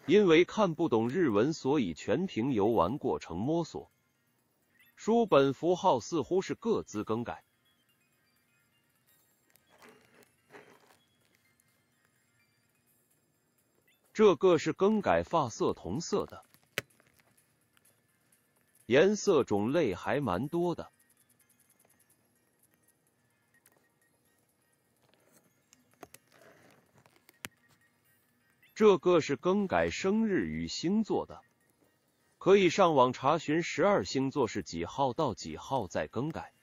因为看不懂日文，所以全凭游玩过程摸索。书本符号似乎是各自更改。这个是更改发色同色的，颜色种类还蛮多的。这个是更改生日与星座的，可以上网查询12星座是几号到几号再更改。